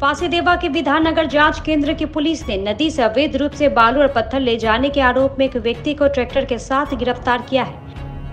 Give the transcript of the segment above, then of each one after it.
फांसीदेवा के विधाननगर जांच केंद्र की पुलिस ने नदी से अवैध रूप से बालू और पत्थर ले जाने के आरोप में एक व्यक्ति को ट्रैक्टर के साथ गिरफ्तार किया है।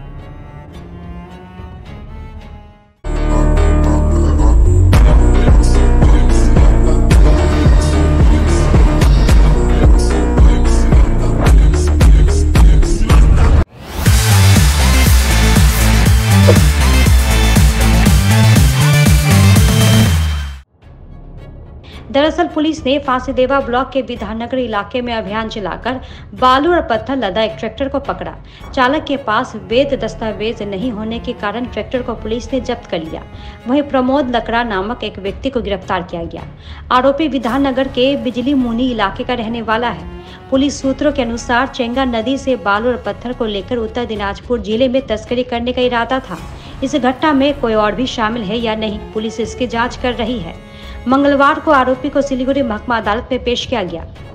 दरअसल पुलिस ने फांसीदेवा ब्लॉक के विधाननगर इलाके में अभियान चलाकर बालू और पत्थर लदा एक ट्रैक्टर को पकड़ा। चालक के पास वैध दस्तावेज नहीं होने के कारण ट्रैक्टर को पुलिस ने जब्त कर लिया। वहीं प्रमोद लकड़ा नामक एक व्यक्ति को गिरफ्तार किया गया। आरोपी विधाननगर के बिजली मुनी इलाके का रहने वाला है। पुलिस सूत्रों के अनुसार चेंगा नदी से बालू और पत्थर को लेकर उत्तर दिनाजपुर जिले में तस्करी करने का इरादा था। इस घटना में कोई और भी शामिल है या नहीं, पुलिस इसकी जाँच कर रही है। मंगलवार को आरोपी को सिलीगुड़ी महकमा अदालत में पेश किया गया।